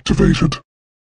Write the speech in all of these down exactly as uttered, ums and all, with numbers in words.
activated.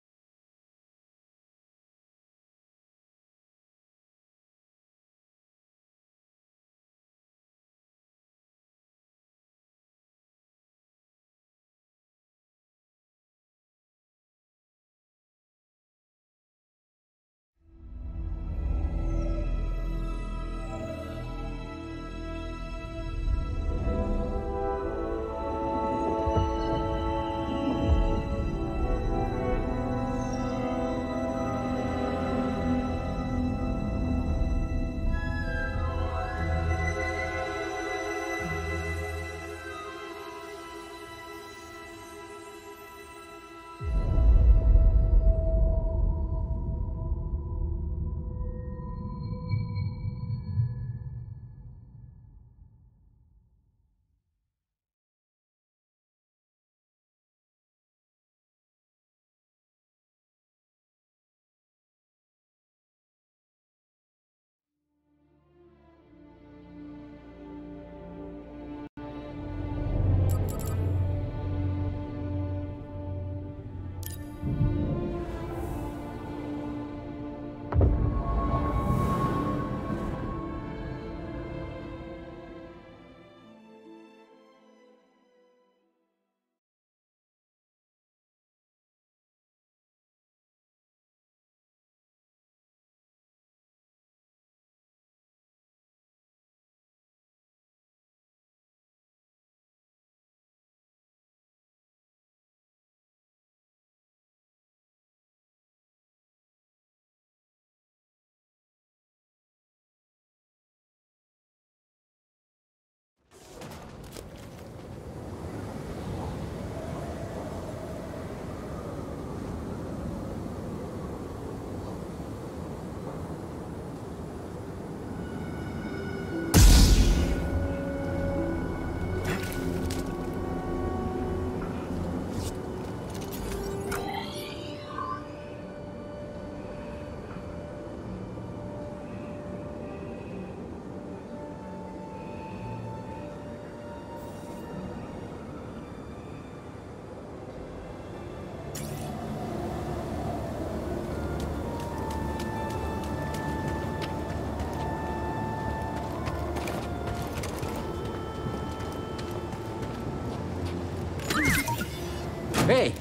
Эй!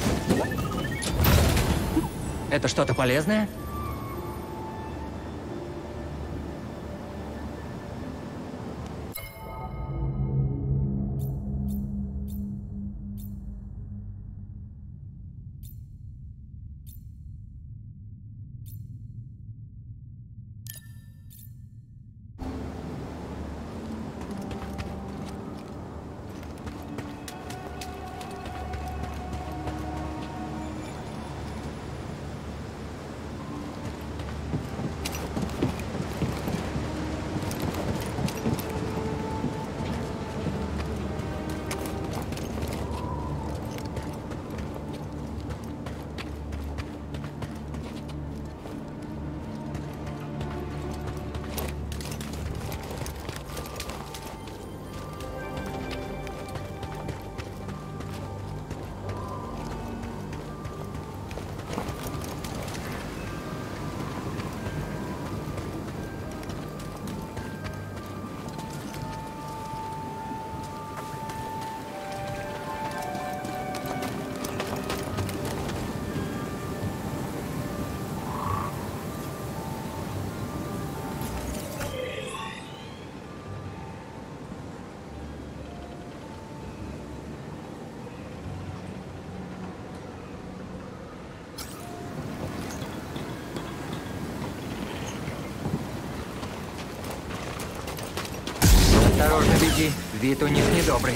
Это что-то полезное? Осторожно, беги. Вид у них недобрый.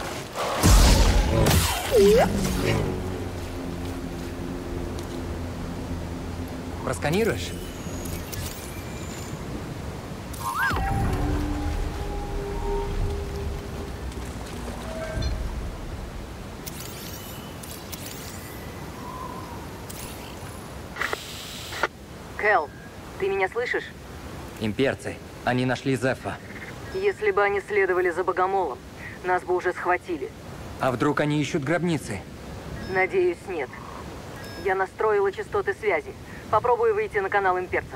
Просканируешь? Кэл, ты меня слышишь? Имперцы. Они нашли Зефа. Если бы они следовали за Богомолом, нас бы уже схватили. А вдруг они ищут гробницы? Надеюсь, нет. Я настроила частоты связи. Попробую выйти на канал имперцев.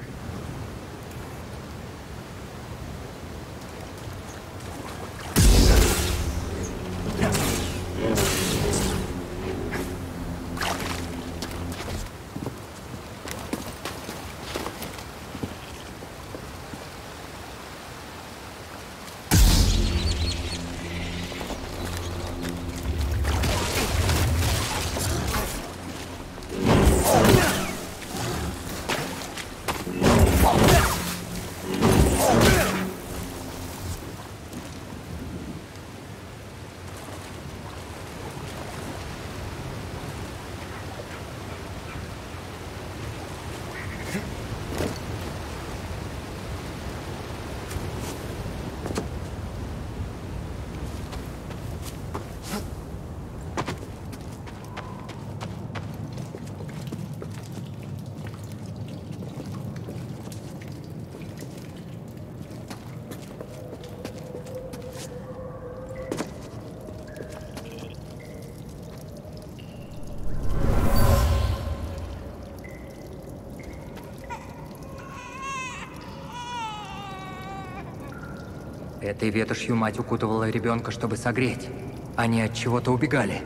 Этой ветошью мать укутывала ребенка, чтобы согреть. Они от чего-то убегали.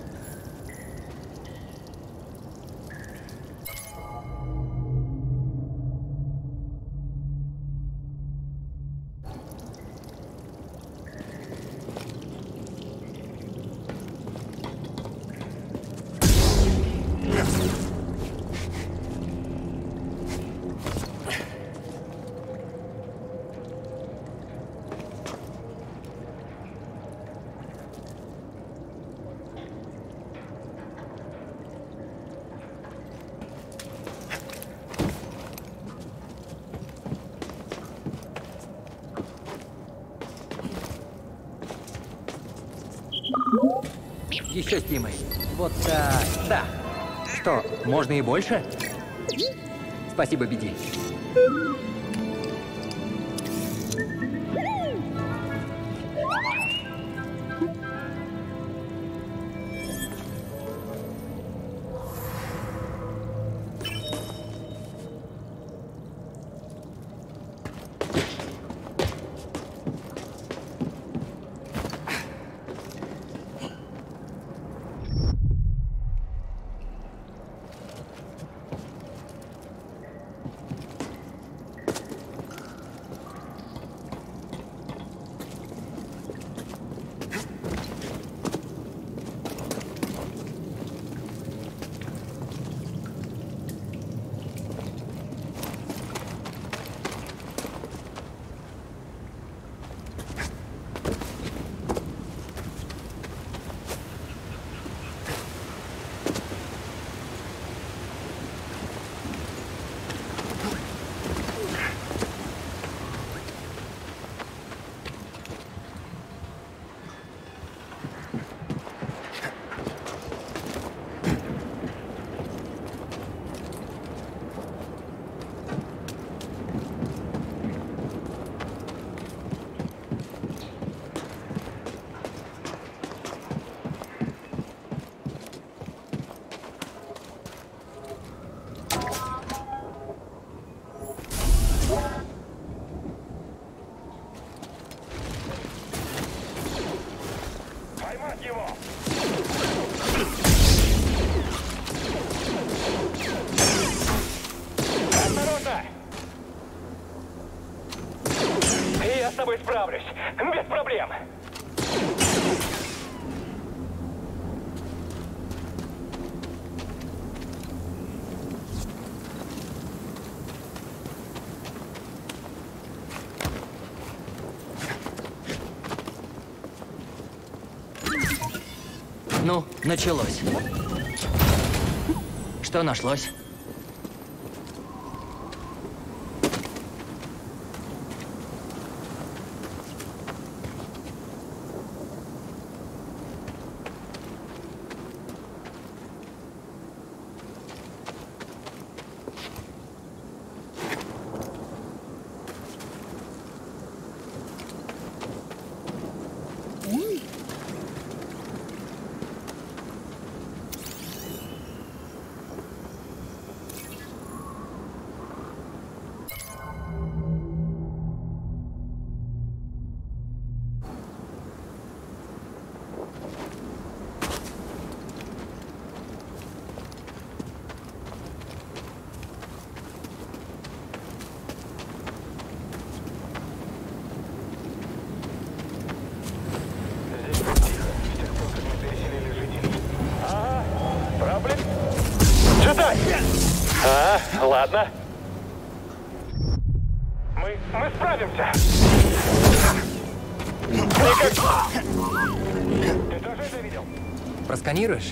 Еще с Тимой. Вот так. Да. Что, можно и больше? Спасибо, Биди. Я с тобой справлюсь. Без проблем. Ну, началось. Что нашлось? Джедай! А, ладно. Мы, мы справимся. Ты как... Ты тоже это видел? Просканируешь?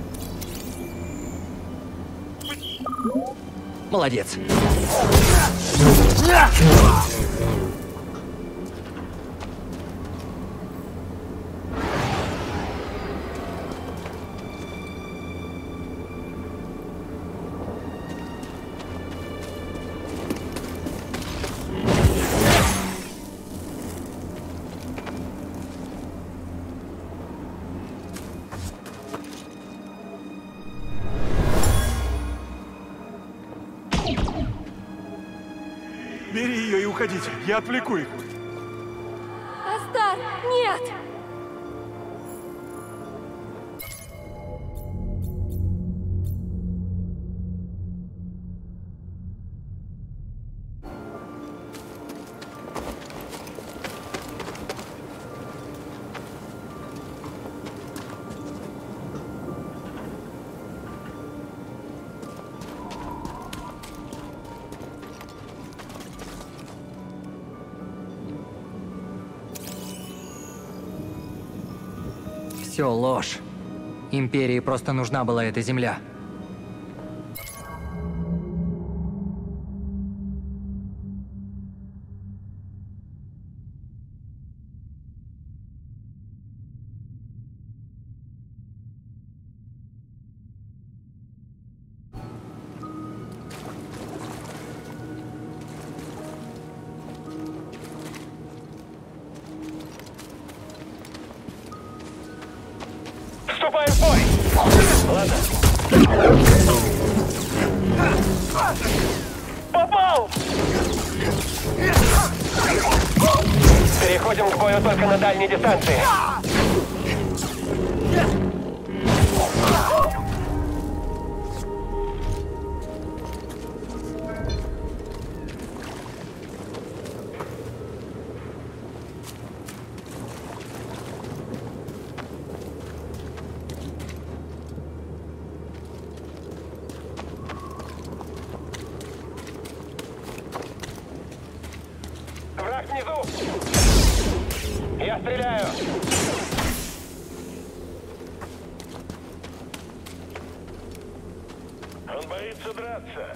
Молодец. Бери ее и уходите. Я отвлеку их. Астар, нет! Все ложь. Империи просто нужна была эта земля. Вступаем в бой! Ладно. Попал! Переходим к бою только на дальней дистанции. Враг внизу! Я стреляю! Он боится драться.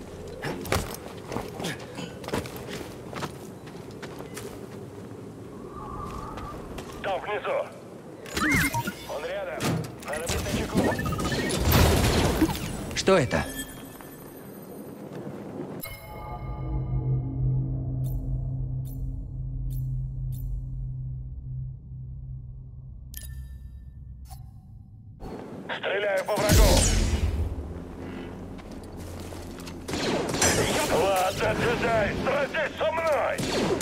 Там внизу. Он рядом. Надо быть начеку. Что это? Стреляю по врагу. Ладно, джедай, сразись со мной!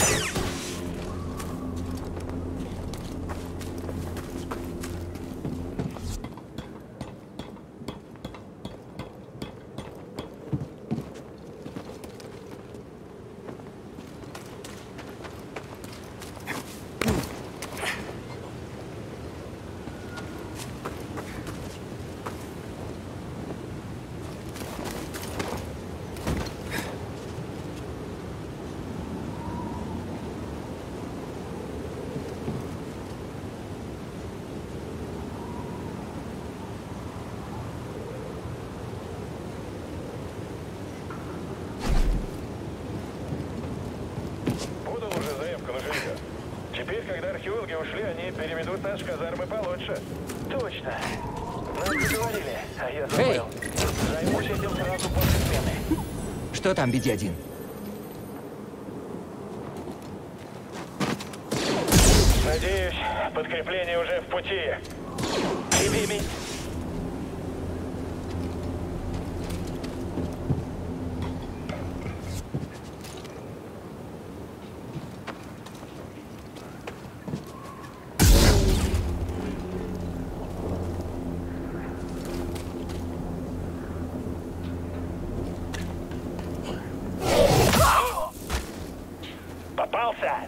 Теперь, когда археологи ушли, они переведут наши казармы получше. Точно. Нам договорили, а я забыл. Займусь этим сразу после смены. Что там, Би Ди один? Надеюсь, подкрепление уже в пути. Тебе ми... Попался!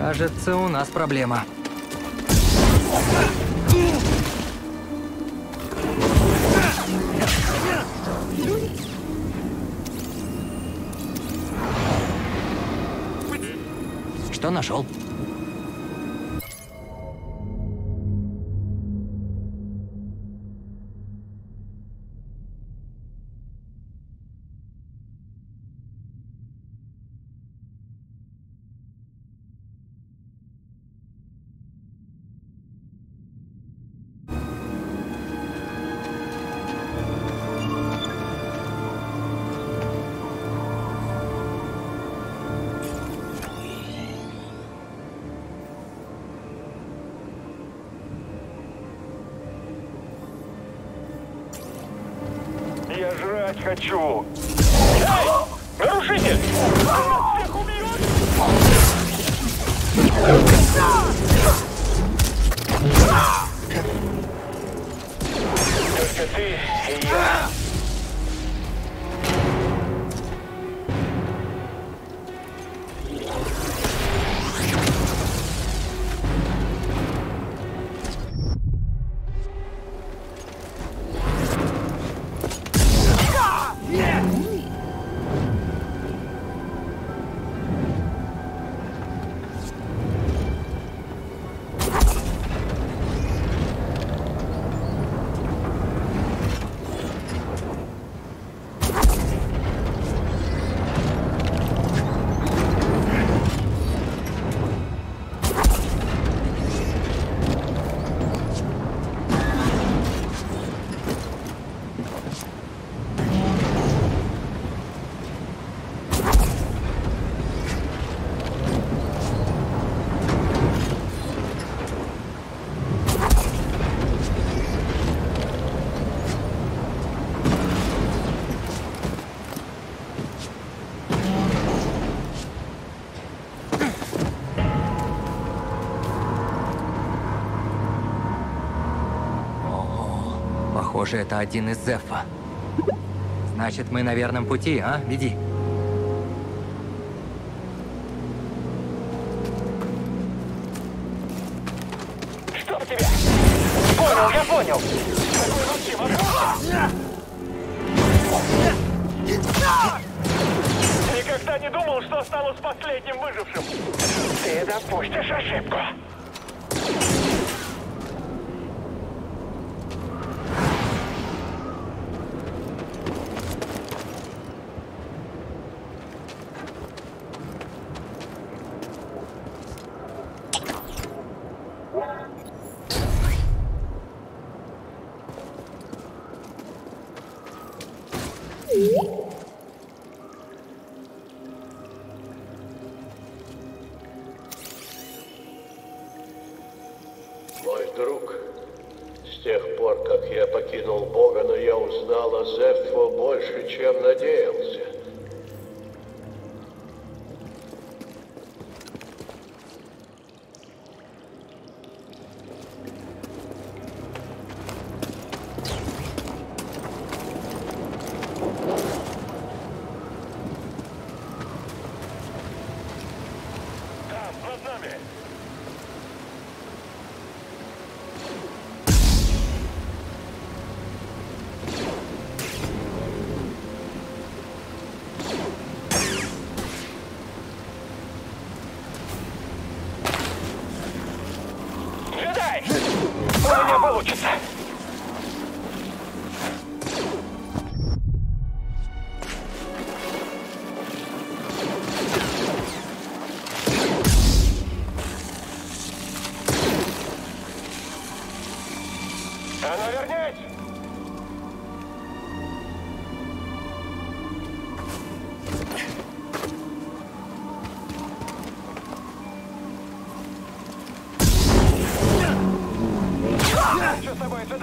Кажется, у нас проблема. Что нашел? Я жрать хочу. Эй! Нарушитель! Он нас всех убьет! Только ты и я. Похоже, это один из Зефа. Значит, мы на верном пути, а? Веди. Чтоб тебя! Понял, я понял! Какой вообще вопрос? Никогда не думал, что останусь последним выжившим! Ты допустишь ошибку! Мой друг, с тех пор, как я покинул Бога, но я узнал о Зеффо больше, чем надеялся. Там, над нами! Джедай! У меня получится! А ну вернись! Что с тобой,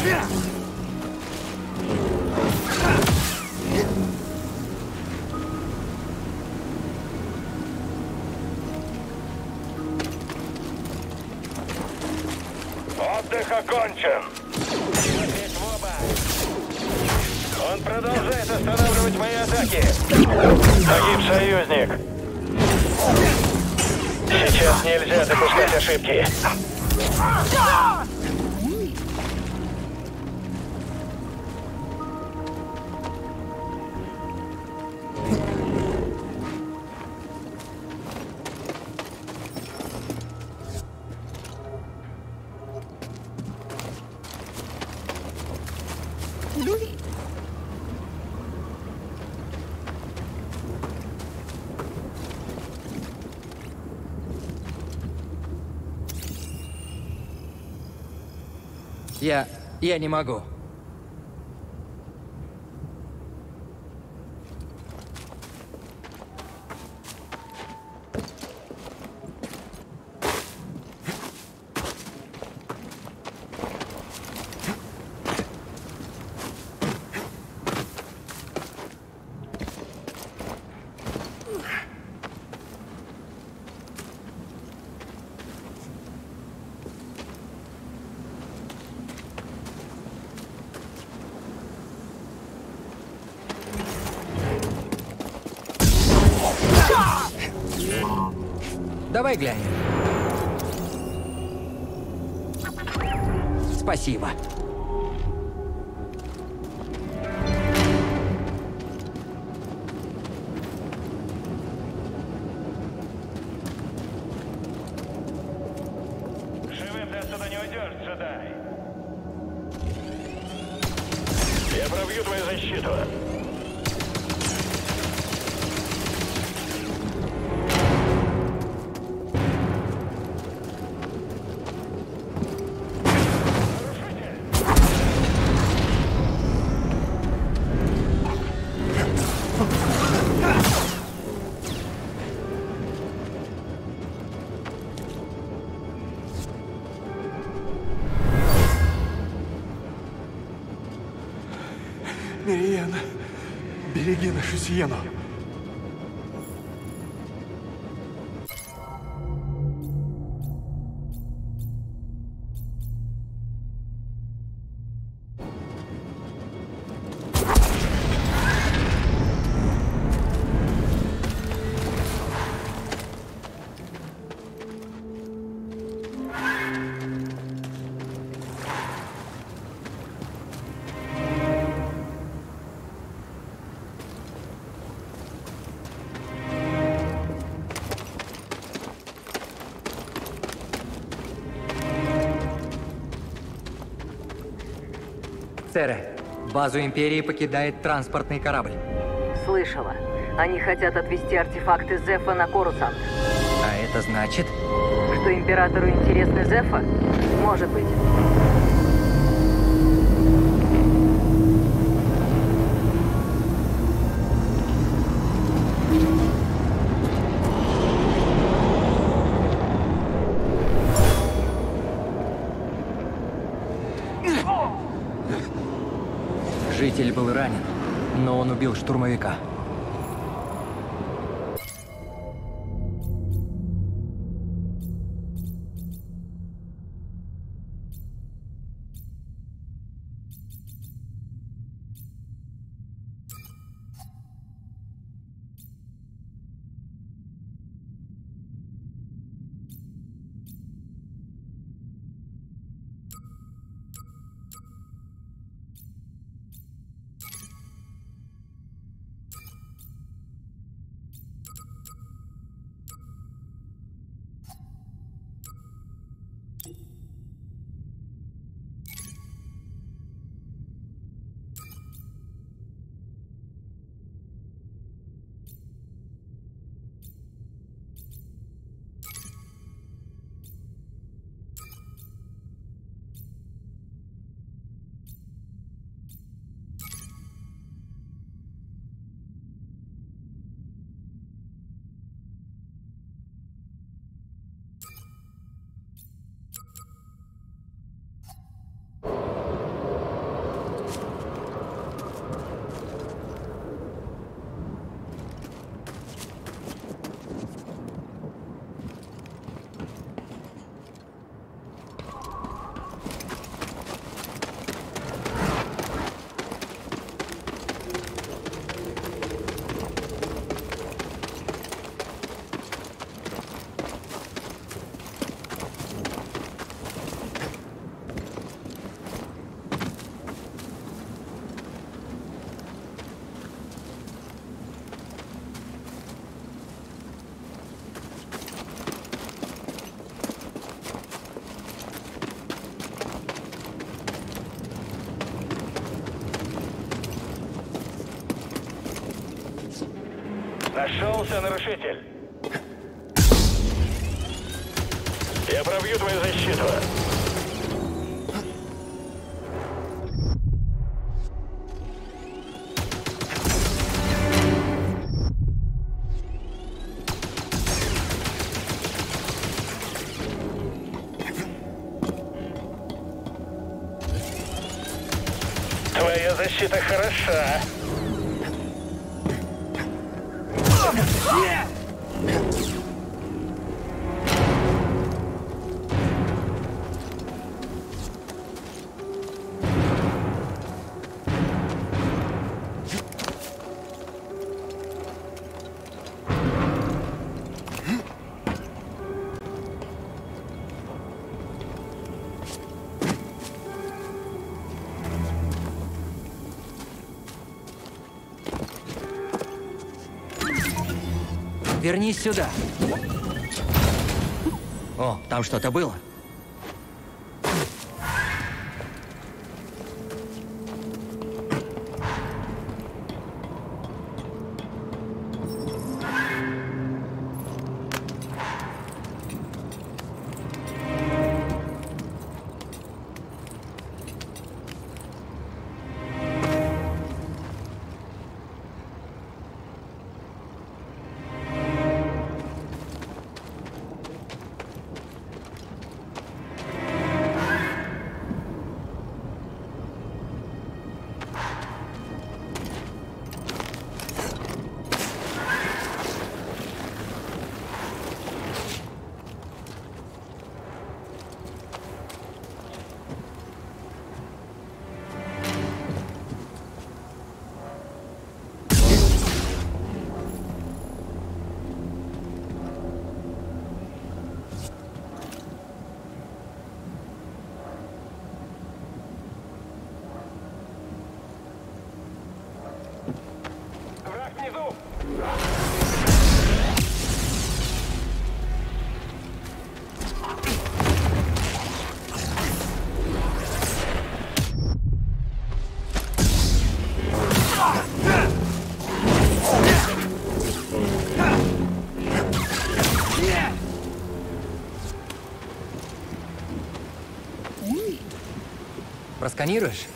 Отдых окончен. Смотреть в оба. Он продолжает останавливать мои атаки. Погиб союзник. Сейчас нельзя допускать ошибки. Я... я не могу. Давай глянем. Спасибо. Живым ты отсюда не уйдешь, джедай. Я пробью твою защиту. Мириена, береги нашу Сиену. Сэре, базу Империи покидает транспортный корабль. Слышала. Они хотят отвезти артефакты Зефа на Корусант. А это значит... Что Императору интересны Зефа? Может быть. Житель был ранен, но он убил штурмовика. Нашелся нарушитель. Я пробью твою защиту. Твоя защита хороша. Вернись сюда. О, там что-то было. Просканируешь?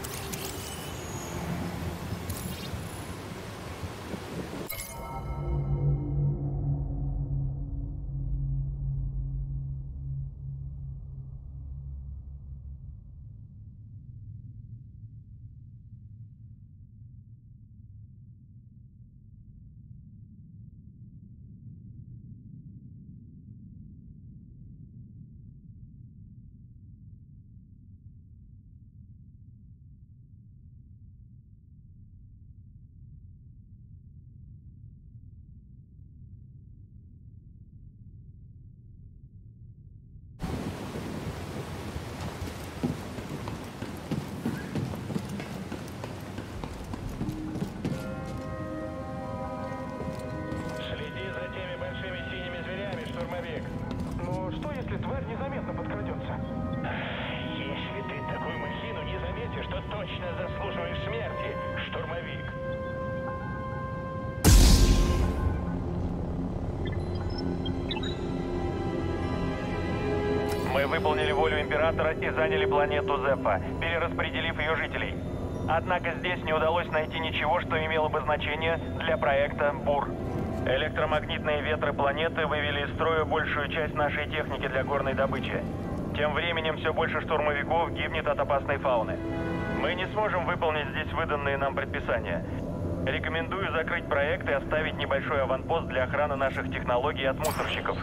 Мы выполнили волю Императора и заняли планету Зефа, перераспределив ее жителей. Однако здесь не удалось найти ничего, что имело бы значение для проекта БУР. Электромагнитные ветры планеты вывели из строя большую часть нашей техники для горной добычи. Тем временем все больше штурмовиков гибнет от опасной фауны. Мы не сможем выполнить здесь выданные нам предписания. Рекомендую закрыть проект и оставить небольшой аванпост для охраны наших технологий от мусорщиков.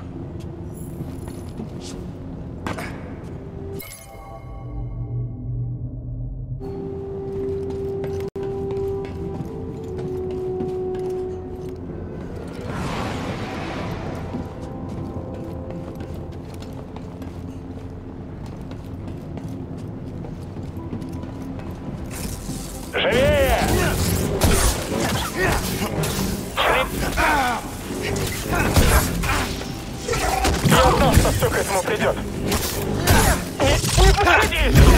Живее! Я знал, что все к этому придет. Не, не подходи!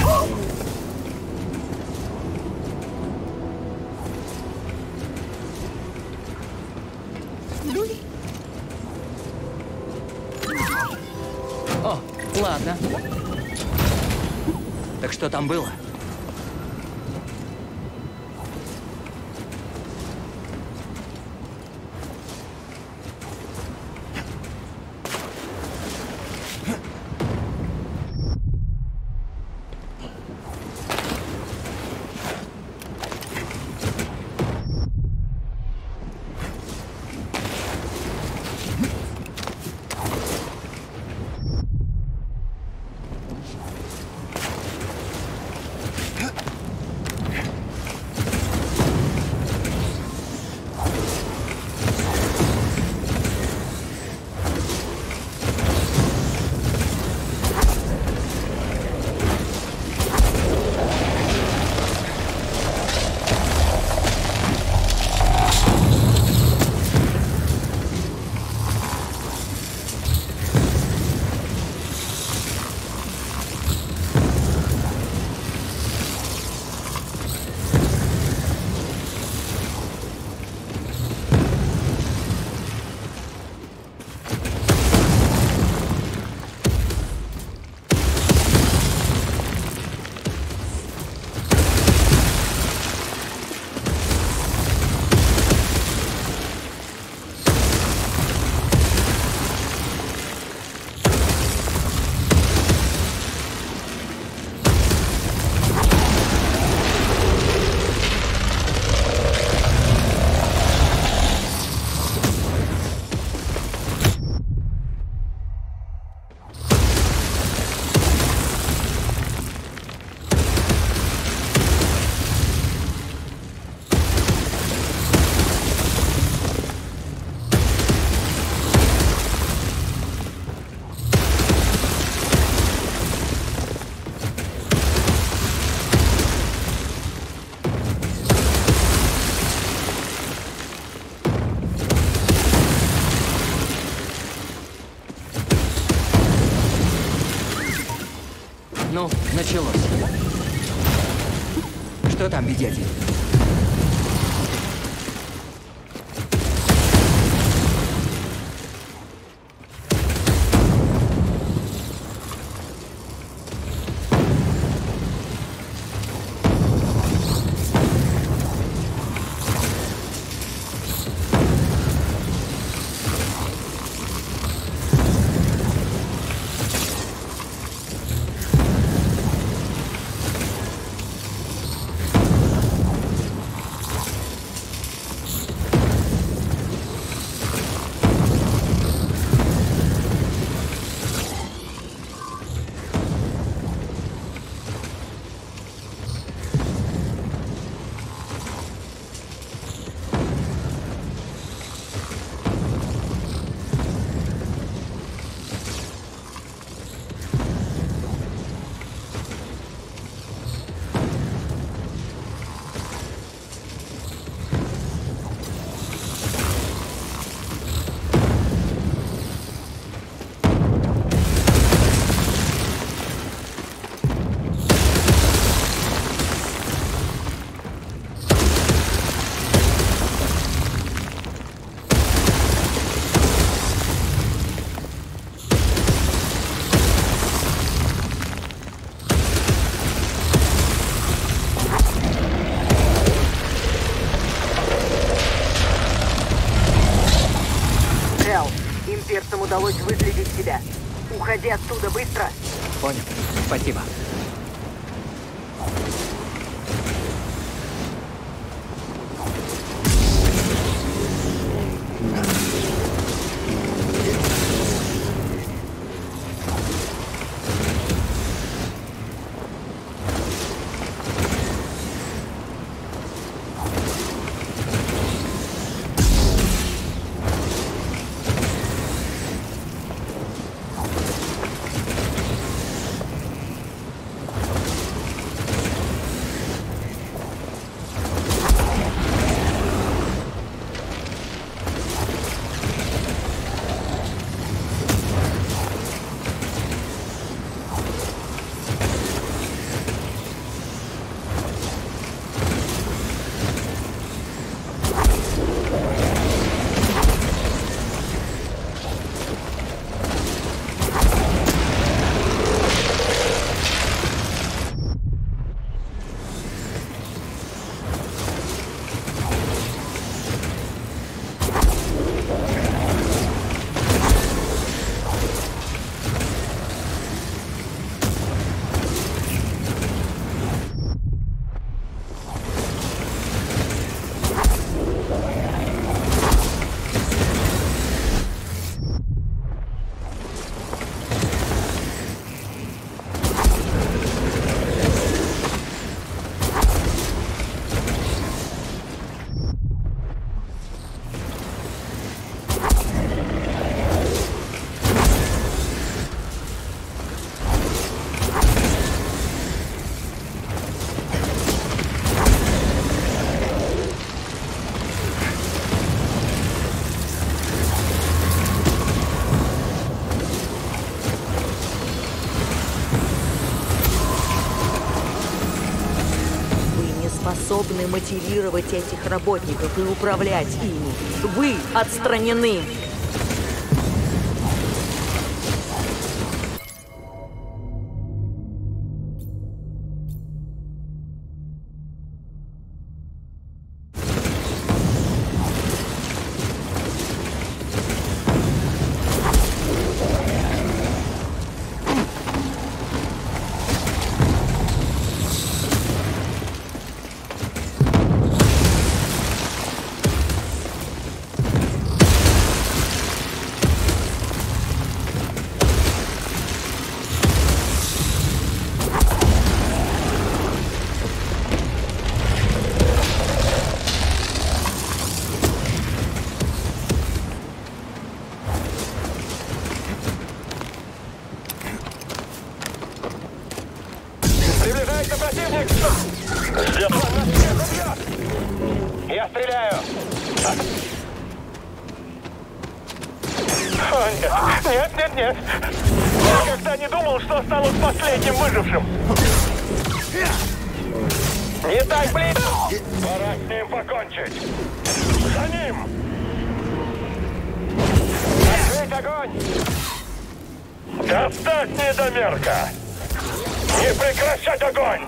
Так что там было? Ну, началось. Что там, бедяки? Имперцам удалось выследить тебя. Уходи оттуда быстро. Понял. Спасибо. способны мотивировать этих работников и управлять ими. Вы отстранены. Приближается противник! Сделано! Я стреляю! О, нет! Нет, нет, нет! Я никогда не думал, что стану последним выжившим! Не так близко! Пора с ним покончить! За ним! Открыть огонь! Достать, недомерка! Не прекращать огонь!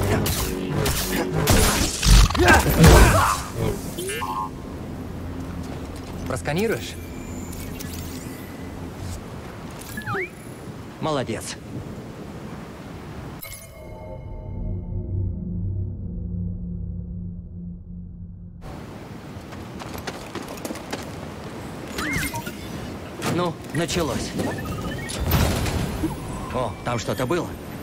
Просканируешь? Молодец. Ну, началось. О, там что-то было.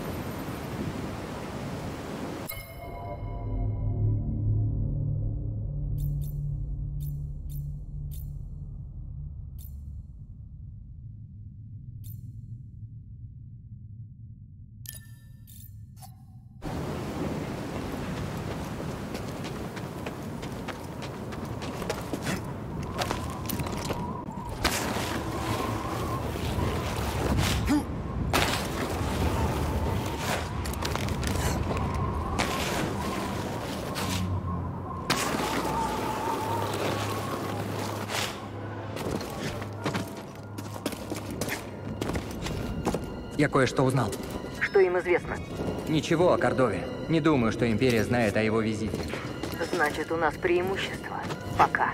Я кое-что узнал. Что им известно? Ничего о Кордове. Не думаю, что Империя знает о его визите. Значит, у нас преимущество. Пока.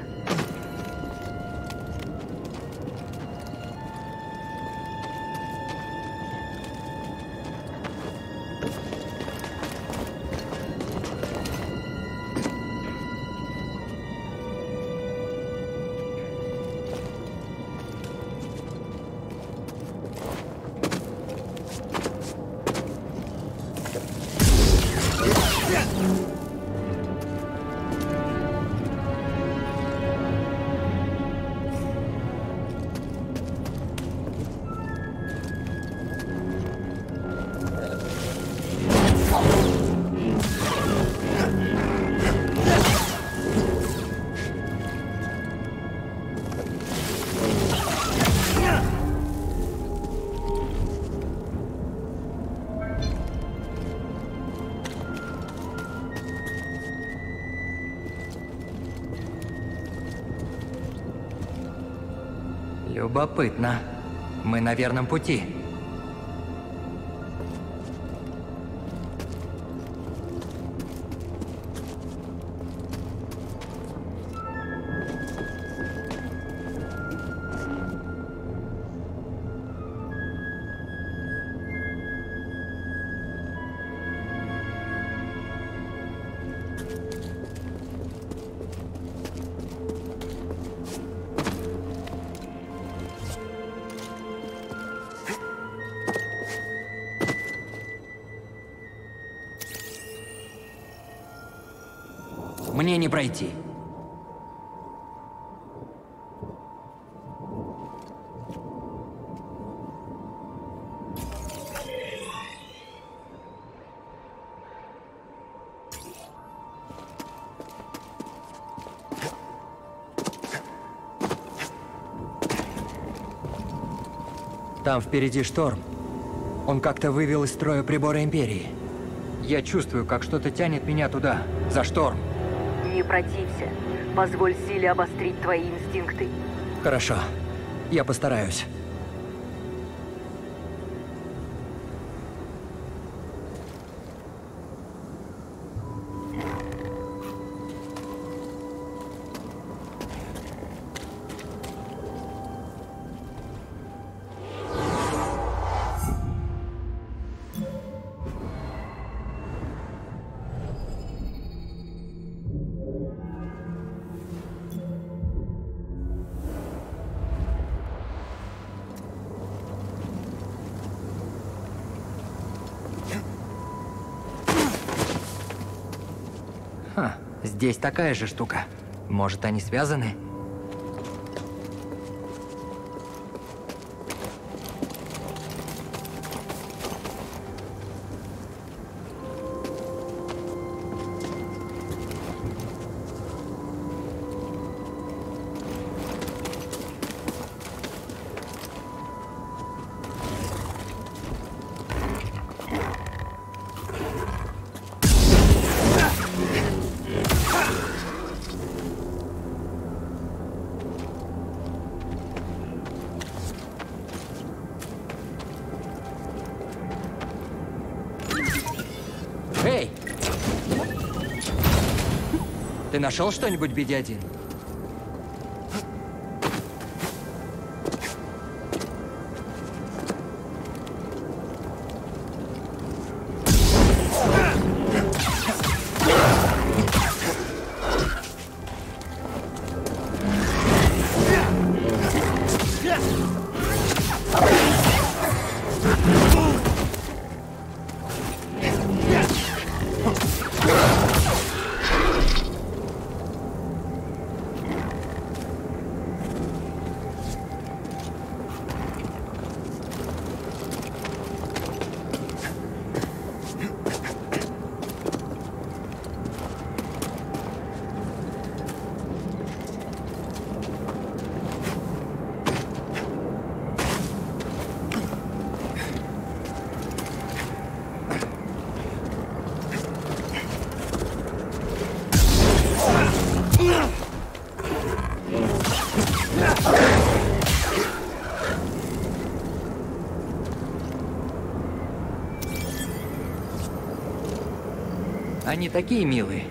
Любопытно. Мы на верном пути. Мне не пройти. Там впереди шторм. Он как-то вывел из строя приборы Империи. Я чувствую, как что-то тянет меня туда, за шторм. Не протився. Позволь силе обострить твои инстинкты. Хорошо. Я постараюсь. Ха, здесь такая же штука. Может, они связаны? Эй! Ты нашел что-нибудь, Би Ди один? Они такие милые.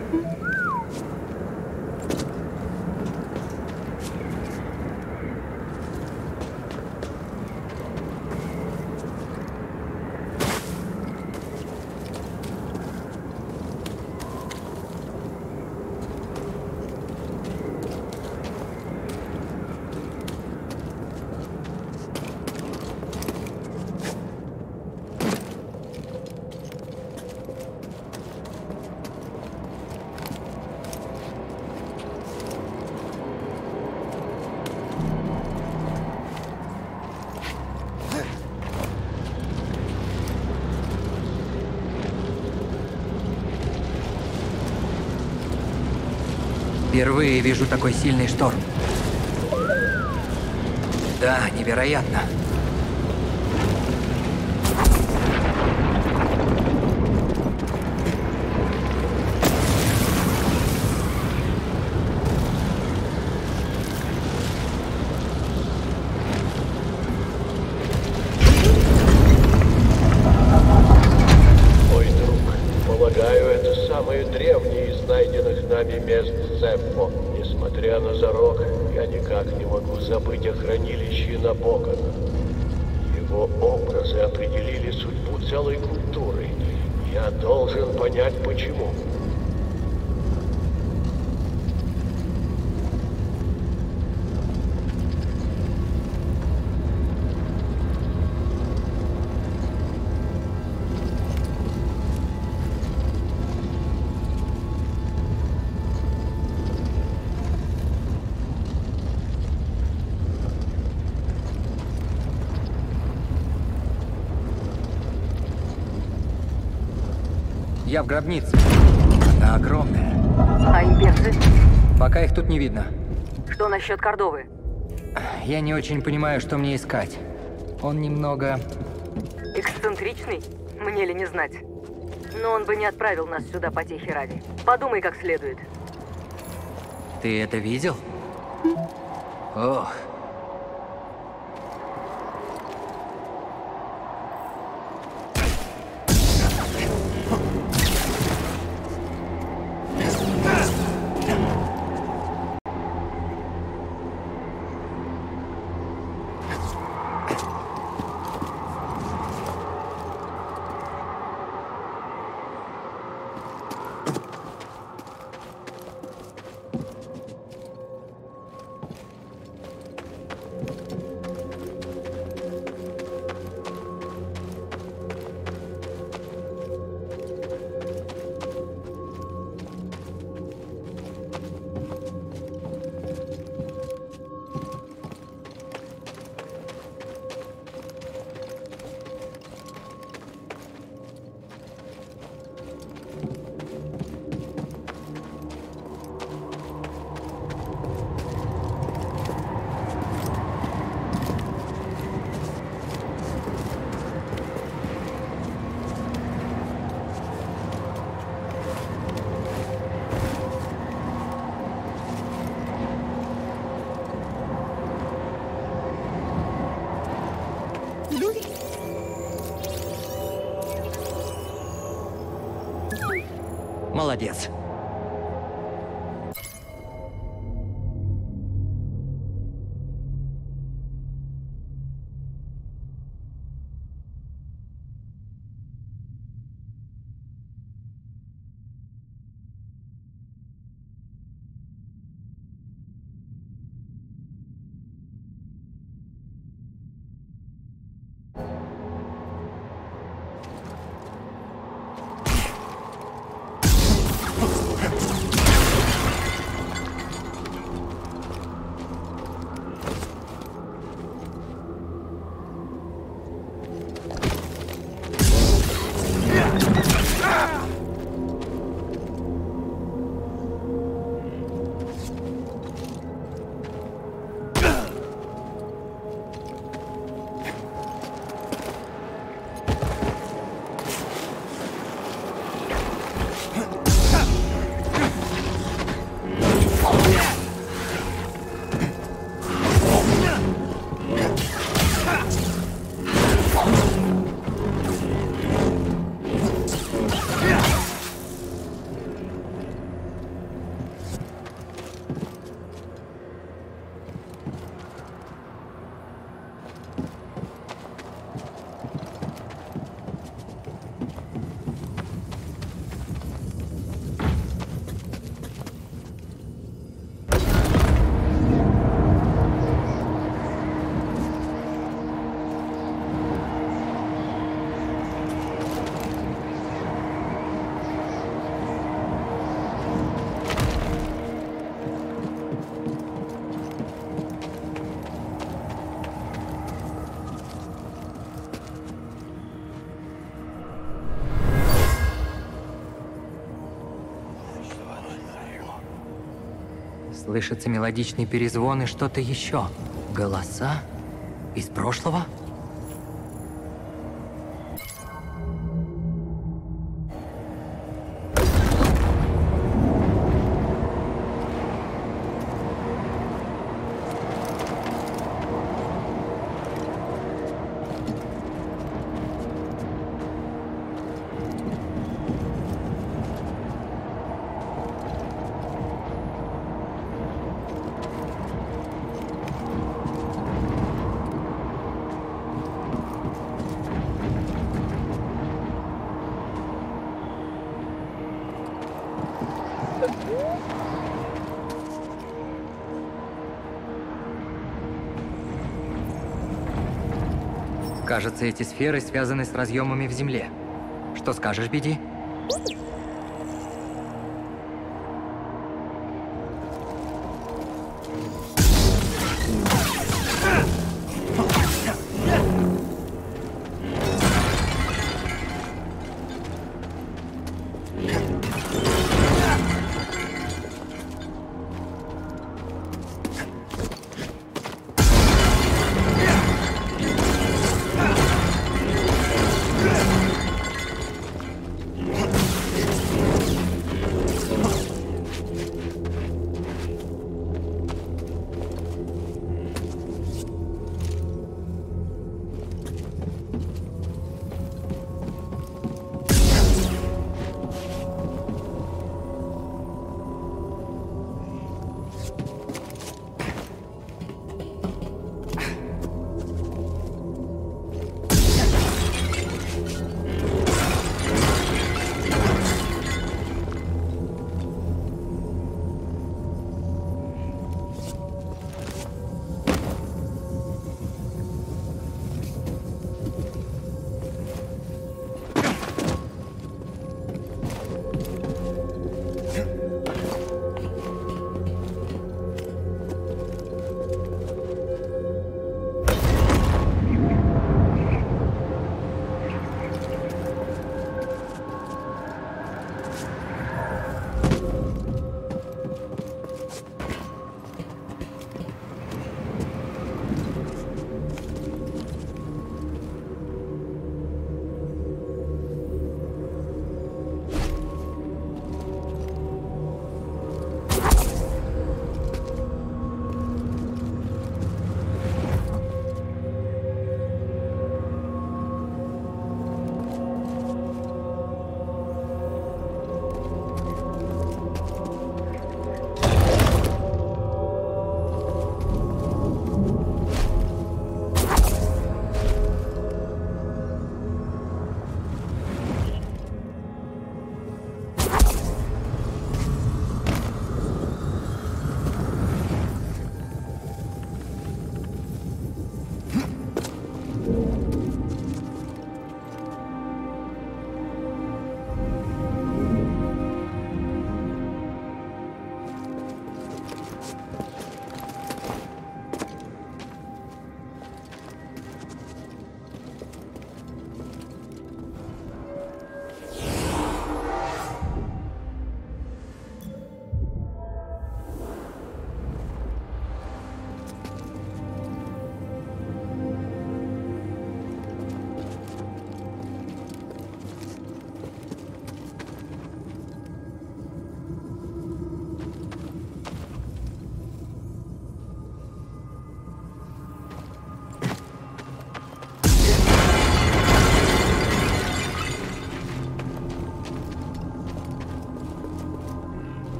Впервые вижу такой сильный шторм. Да, невероятно. Мой друг, полагаю, это самые древние из найденных нами мест Зеппо. Несмотря на зарок, я никак не могу забыть о хранилище Набокана. Его образы определили судьбу целой культуры. Я должен понять, почему. Я в гробнице. Она огромная. А имперцы? Пока их тут не видно. Что насчет Кордовы? Я не очень понимаю, что мне искать. Он немного... Эксцентричный? Мне ли не знать? Но он бы не отправил нас сюда потехи ради. Подумай как следует. Ты это видел? Ох. Молодец. Слышатся мелодичные перезвоны, что-то еще. Голоса? Из прошлого? Кажется, эти сферы связаны с разъемами в земле. Что скажешь, Биди? Yeah.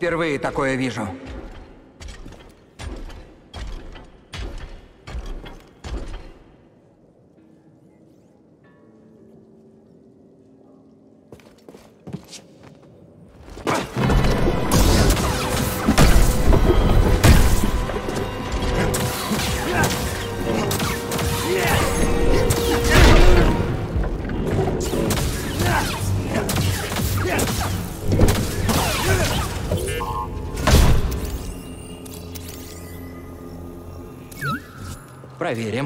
Впервые такое вижу. Проверим.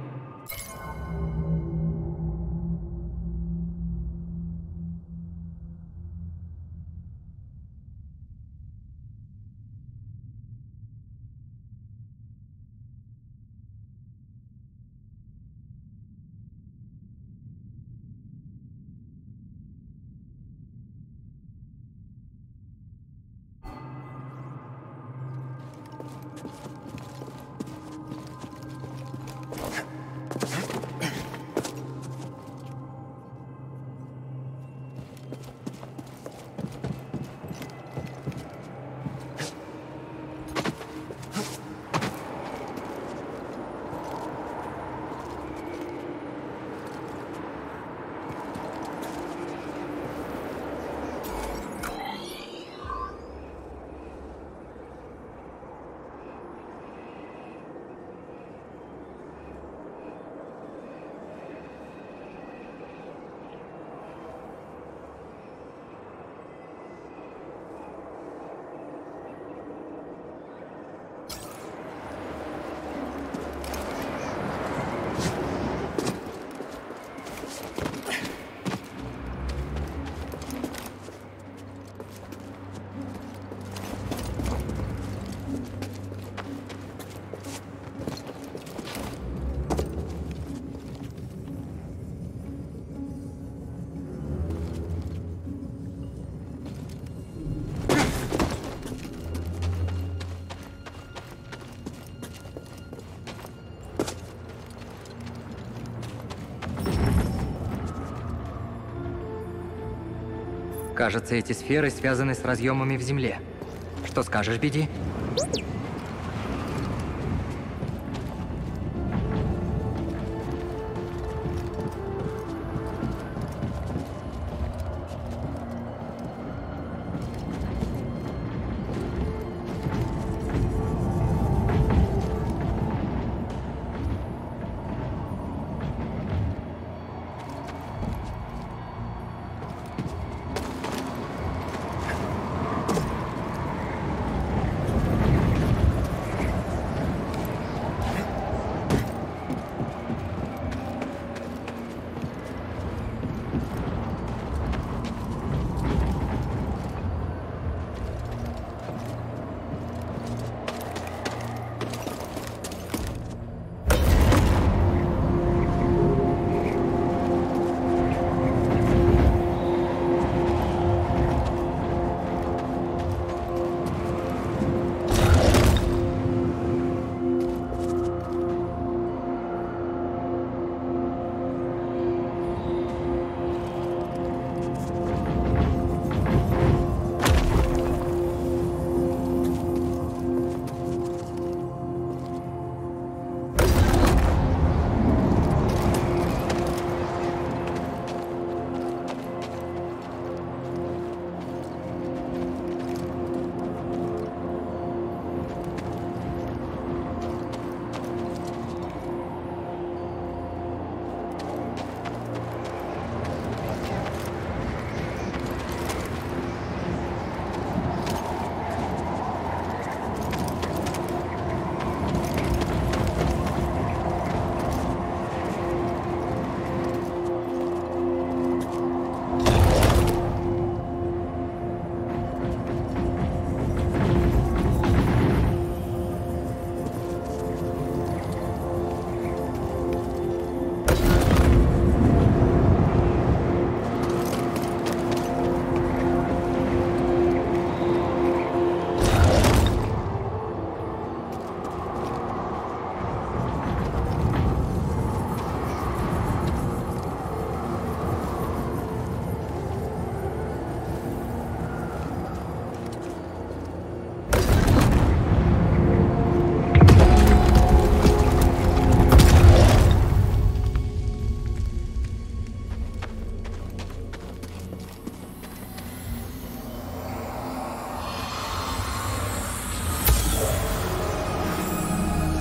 Кажется, эти сферы связаны с разъемами в земле. Что скажешь, Би Ди?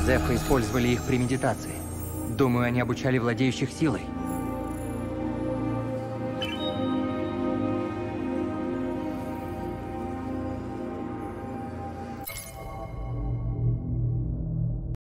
Зефы использовали их при медитации. Думаю, они обучали владеющих силой.